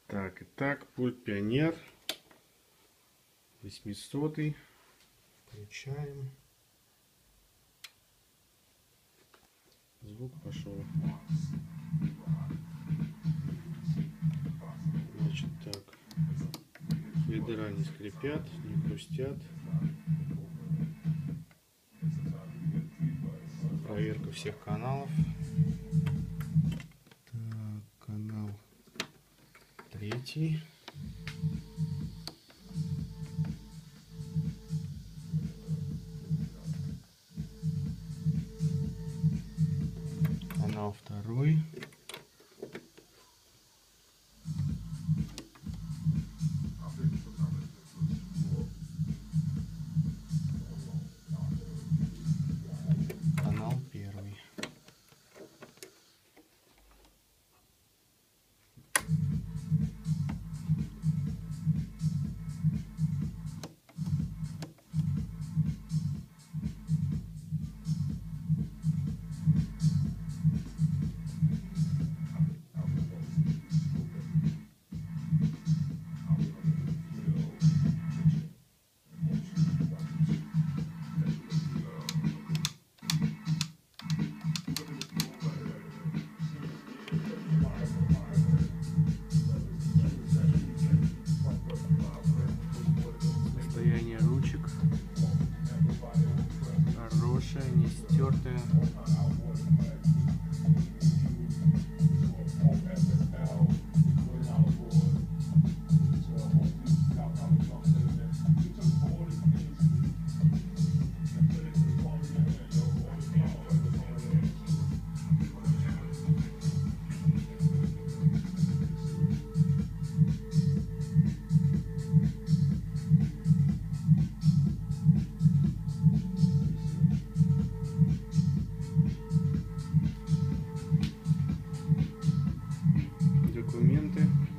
Итак, пульт Пионер 800. Включаем. Звук пошел. Значит так. Фидера не скрипят, не хрустят. Проверка всех каналов. Так, канал 3. Канал 2. Канал 1. Состояние ручек хорошее, не стертое. Документы.